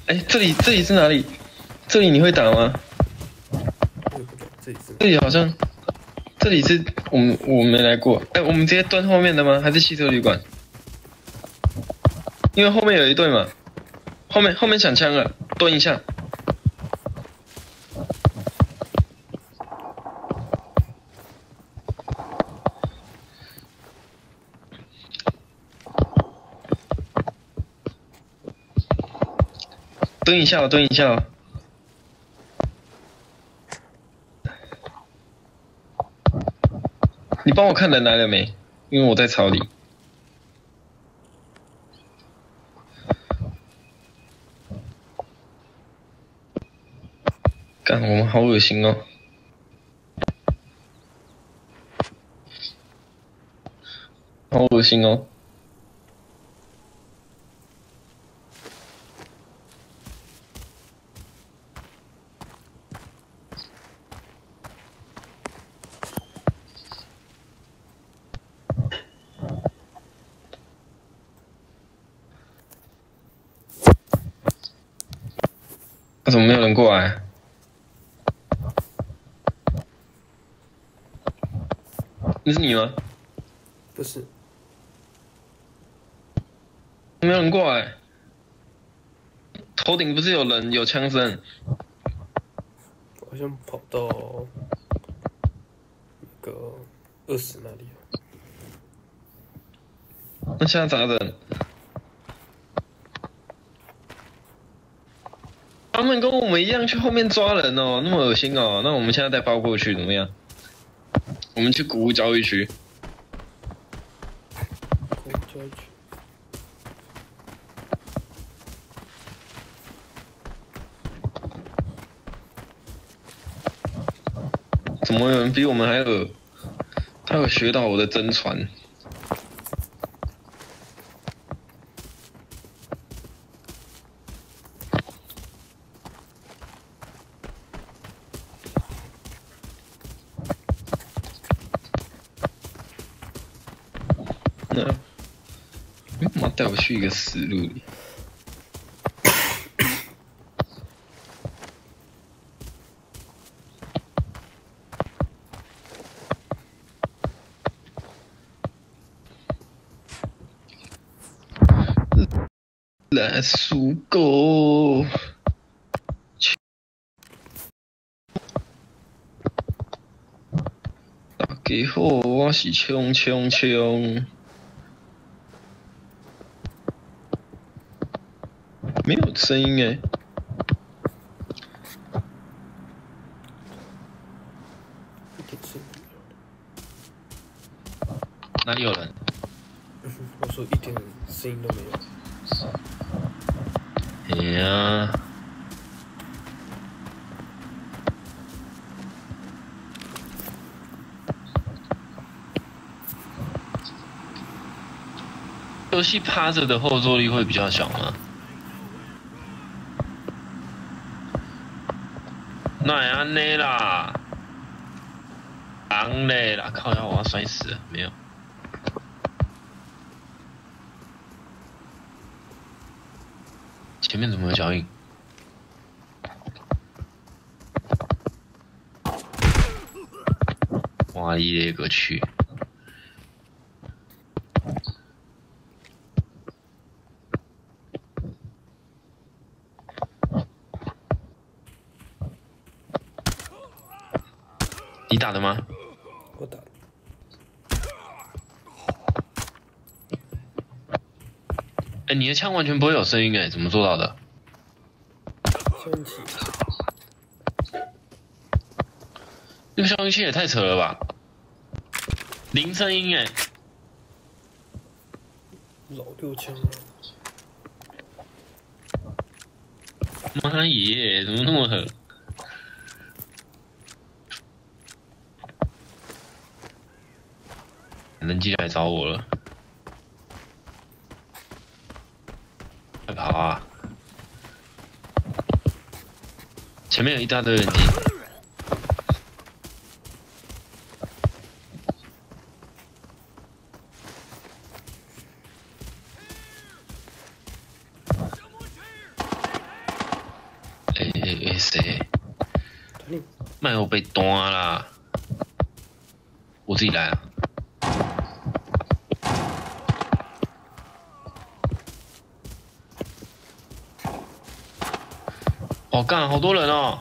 哎，这里是哪里？这里你会打吗？这里好像，这里是我没来过。哎，我们直接蹲后面的吗？还是汽车旅馆？因为后面有一队嘛。后面抢枪了，蹲一下。蹲一下哦，蹲一下哦。你帮我看人来了没？因为我在草里。干，我们好恶心哦。好恶心哦。为什么没有人过来？那是你吗？ 不是， 没有人过来。头顶不是有人有枪声？ 好像跑到那个20那里了。 那现在咋整？他们跟我们一样去后面抓人哦，那么恶心哦。那我们现在再包过去怎么样？我们去古屋交易区。 交易区。 怎么有人比我们还恶？他有学到我的真传。那，妈带我去一个死路里。Let's go。大家好，我是冲冲冲。没有声音哎。哪里有人？ 我说一点声音都没有。 哎呀。游戏趴着的后坐力会比较小吗？那也安内啦，昂嘞啦，靠呀，我要摔死了，没有。前面怎么有脚印？哇嘞个去！你打的吗？ 我打的。 哎，你的枪完全不会有声音哎，怎么做到的？ 消音器。 那个消音器也太扯了吧！零声音哎。 老六枪啊！ 妈耶，怎么那么狠？人机来找我了，快跑啊！前面有一大堆人机。 谁？卖我被端啦！我自己来啊！哦，干，好多人哦！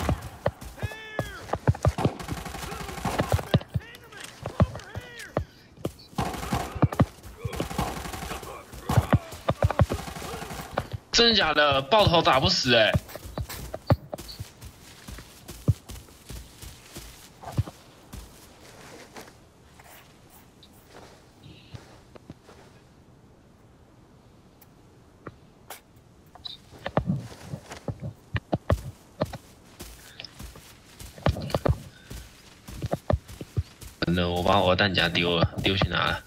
真的假的？爆头打不死哎、真的，我把我的弹夹丢了，丢去哪了？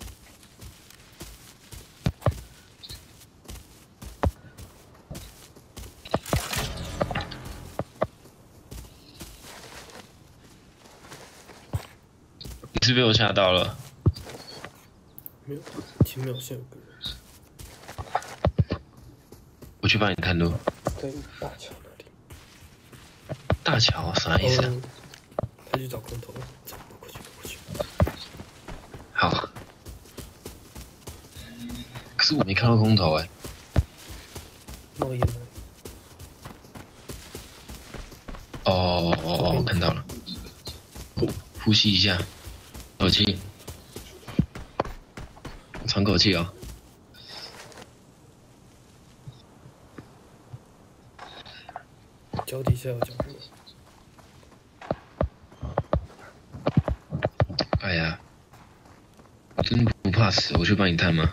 你是被我吓到了？ 没有，前面好像有个人我去帮你探路。 在大桥那里。 大桥啥意思啊？ 他去找空投，走过去，过去。 好。可是我没看到空投哎、 冒烟了。 哦，看到了。呼吸一下，口气，喘口气哦。 脚底下有脚步。 哎呀，我真不怕死，我去帮你探吗？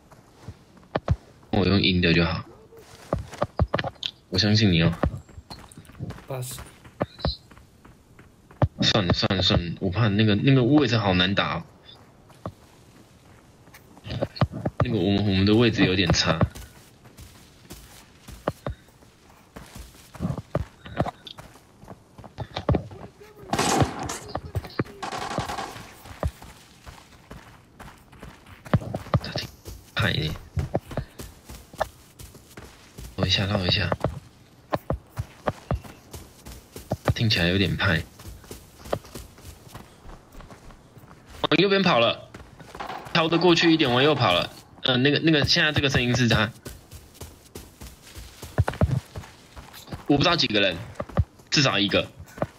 我用阴的就好，我相信你哦。 80。 算了，我怕那个位置好难打、哦。那个我们的位置有点差。派一点，绕一下，听起来有点派。往右边跑了，逃得过去一点，往右跑了。那个，现在这个声音是他，我不知道几个人，至少一个。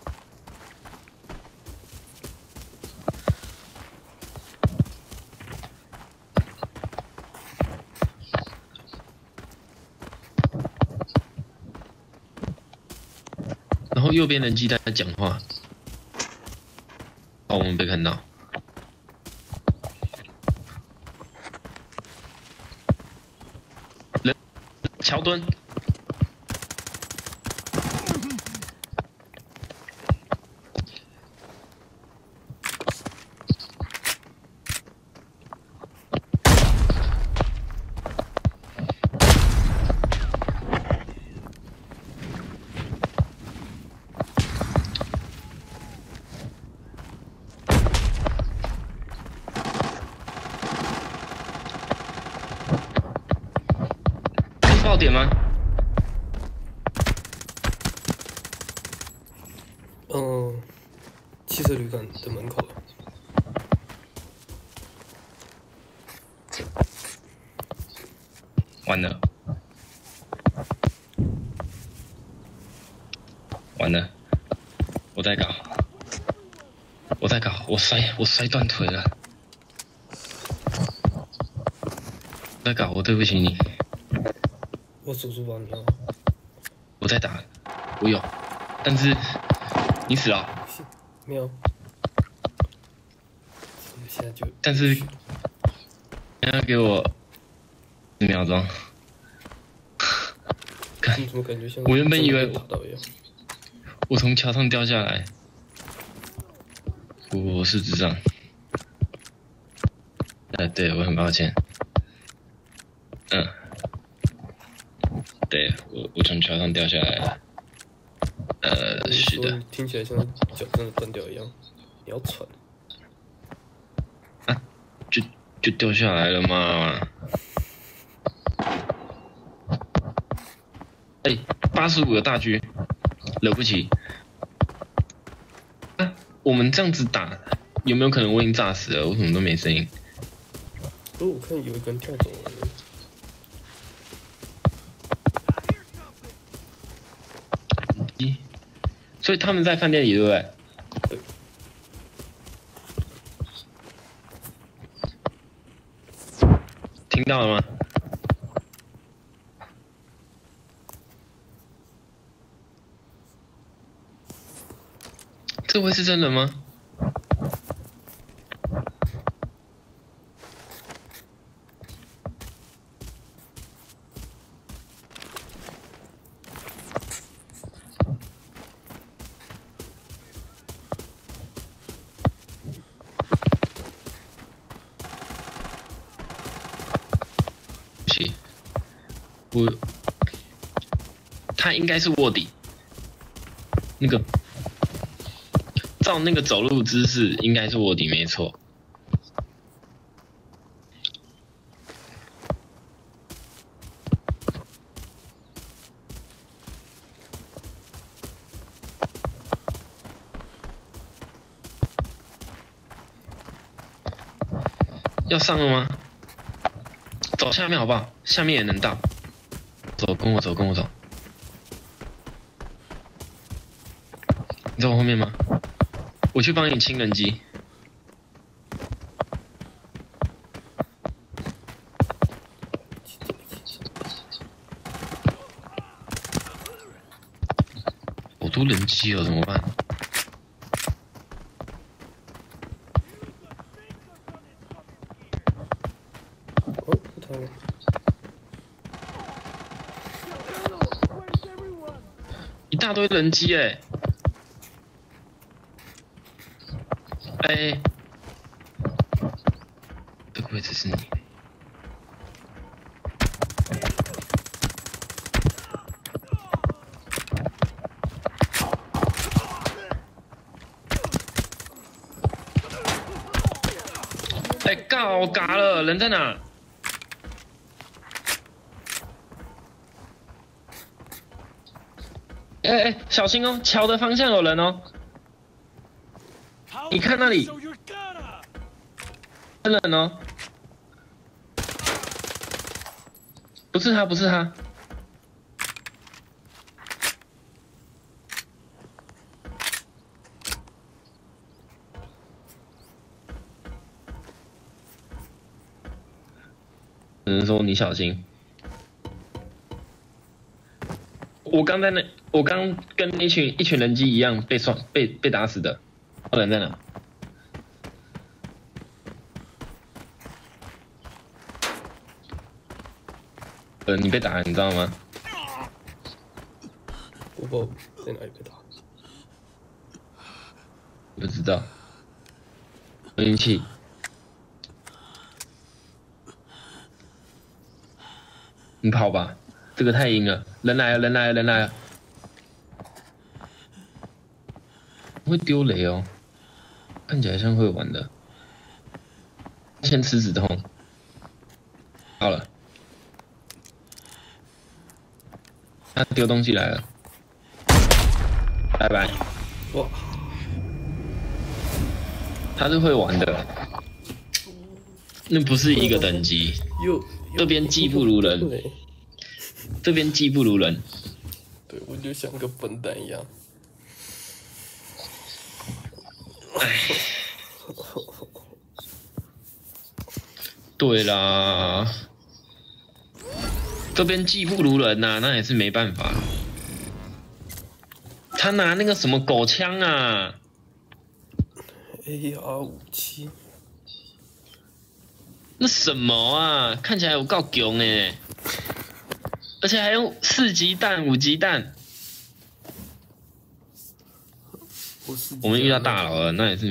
然后右边人机在讲话，哦，我们被看到。人桥墩，爆点吗？ 汽车旅馆的门口。 完了，完了，我在搞，我摔断腿了，我在搞，我对不起你。 我叔叔帮你哦。 我在打，我有，但是你死了。 没有。现在就。 但是，你要给我10秒钟。 你怎么感觉像？ 我原本以为打到一样。 我从桥上掉下来。我是智障。对，我很抱歉。对，我从桥上掉下来了。是的。 听起来像脚真的断掉一样，你要喘。 啊，就掉下来了嘛。85个大狙。 惹不起。啊，我们这样子打，有没有可能我已经炸死了？为什么都没声音？ 哦，我看有一个人跳走了。 咦，所以他们在饭店里，对不对？ 对。 听到了吗？这会是真的吗？他应该是卧底，那个照那个走路姿势，应该是卧底没错。要上了吗？走下面好不好？下面也能到。走，跟我走，跟我走。你在我后面吗？我去帮你清人机。好多人机哦，怎么办？ 哦，不逃了。 一大堆人机哎！哎，这个位置是你。哎，搞嘎了，人在哪？哎，小心哦，桥的方向有人哦。你看那里，真人哦。不是他，不是他。只能说你小心。我刚跟一群人机一样被打死的，人在哪？你被打了，你知道吗？ 我不知道在哪里被打。 不知道。运气。你跑吧，这个太阴了。人来了，人来了，人来了。会丢雷哦，看起来像会玩的。先吃止痛。好了。他丢东西来了。拜拜。 哇！ 他是会玩的。那不是一个等级。这边技不如人。这边技不如人。 对，我就像个笨蛋一样。 唉。对啦。这边技不如人呐、那也是没办法。他拿那个什么狗枪啊 AR57， 那什么啊？看起来有够强哎！而且还用4级弹、5级弹。我们遇到大佬了，那也是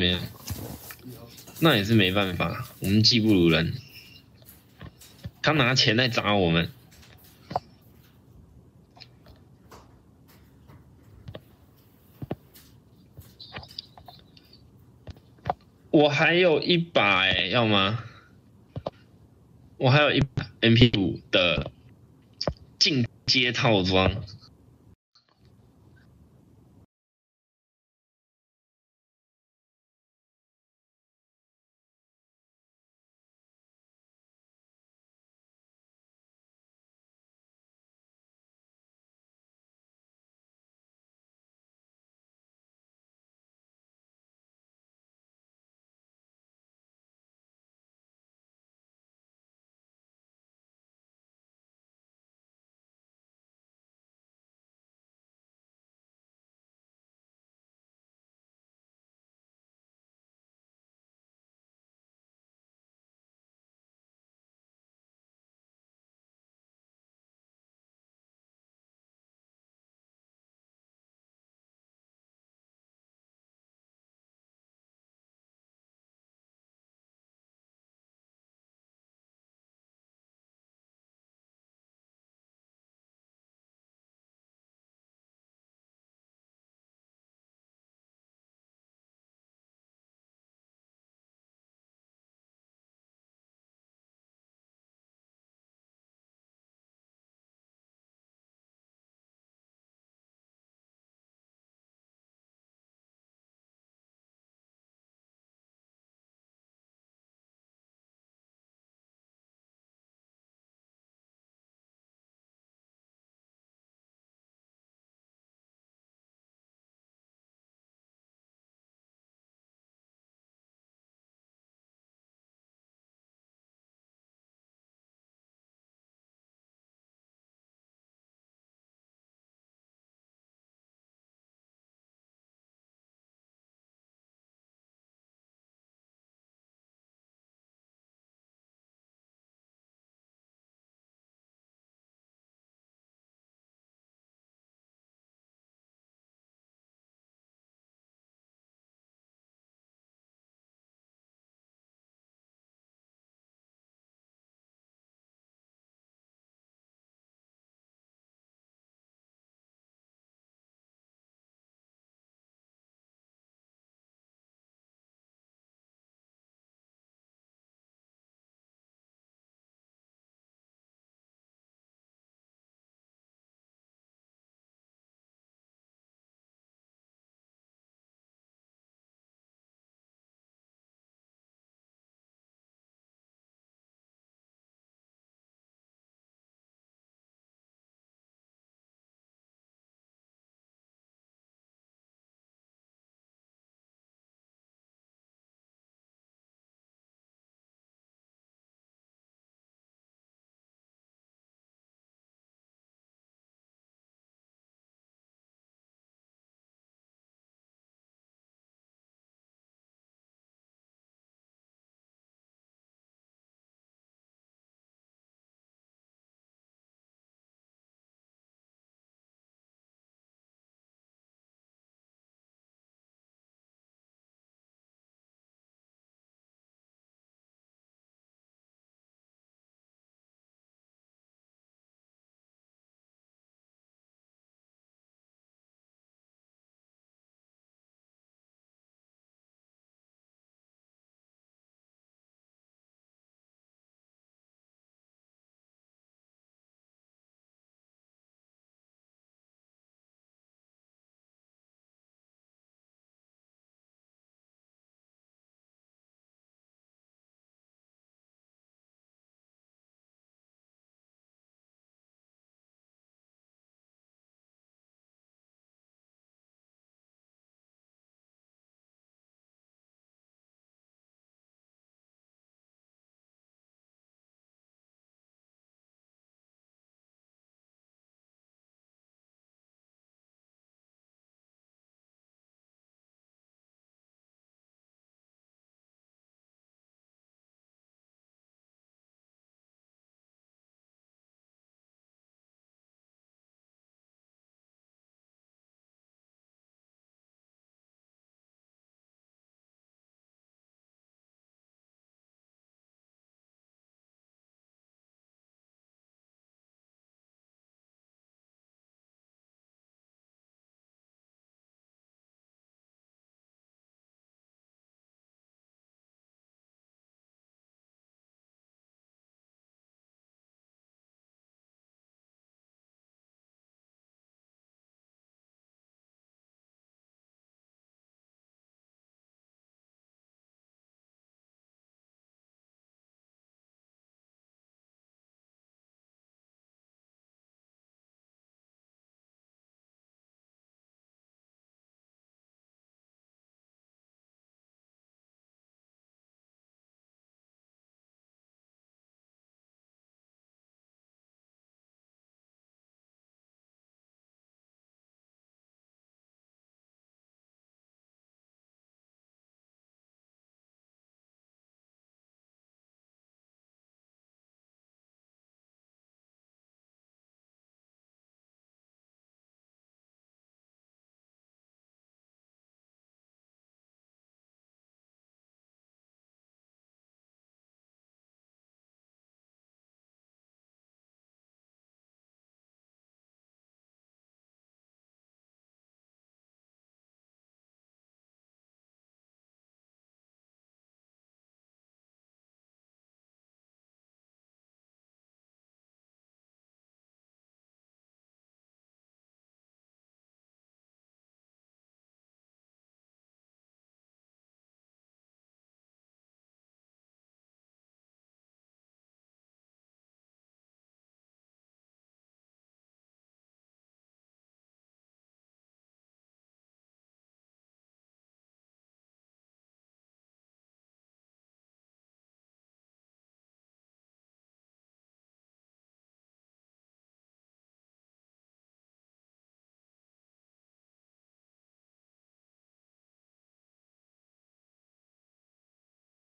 没办法，我们技不如人。他拿钱来砸我们。我还有一把哎，要吗？我还有一把 MP5的进阶套装。